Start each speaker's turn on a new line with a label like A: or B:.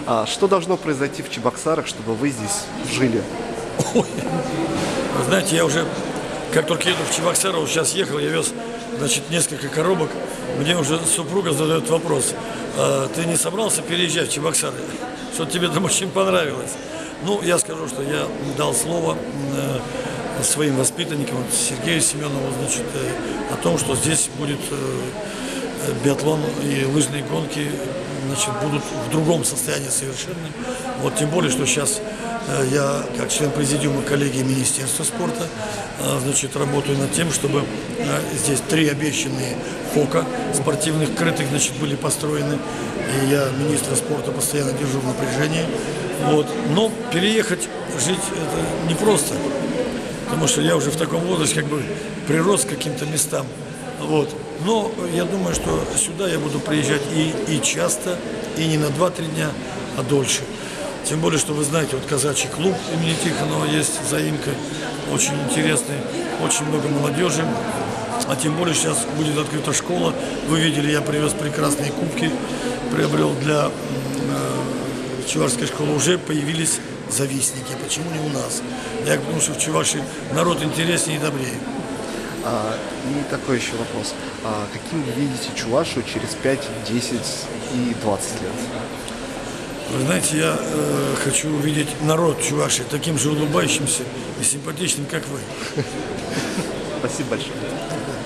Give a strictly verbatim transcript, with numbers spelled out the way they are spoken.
A: А что должно произойти в Чебоксарах, чтобы вы здесь жили?
B: Ой. Вы знаете, я уже, как только еду в Чебоксары, вот сейчас ехал, я вез, значит, несколько коробок. Мне уже супруга задает вопрос: а ты не собрался переезжать в Чебоксары? Что тебе там очень понравилось? Ну, я скажу, что я дал слово э, своим воспитанникам, вот Сергею Семенову, значит, э, о том, что здесь будет э, биатлон и лыжные гонки, значит, будут в другом состоянии совершенно. Вот тем более, что сейчас э, я, как член президиума коллегии Министерства спорта, э, значит, работаю над тем, чтобы э, здесь три обещанные ФОКа спортивных крытых, значит, были построены. И я министра спорта постоянно держу в напряжении. Вот. Но переехать, жить это непросто, потому что я уже в таком возрасте как бы прирос к каким-то местам. Вот. Но я думаю, что сюда я буду приезжать и, и часто, и не на два-три дня, а дольше. Тем более, что вы знаете, вот казачий клуб имени Тихонова есть, заимка, очень интересный, очень много молодежи. А тем более сейчас будет открыта школа. Вы видели, я привез прекрасные кубки, приобрел для э, чувашской школы. Уже появились завистники. Почему не у нас? Я думаю, что в Чувашии народ интереснее и добрее.
A: А, и такой еще вопрос. А каким вы видите Чувашу через пять, десять и двадцать лет?
B: Вы знаете, я э, хочу увидеть народ Чувашии таким же улыбающимся и симпатичным, как вы.
A: Спасибо большое.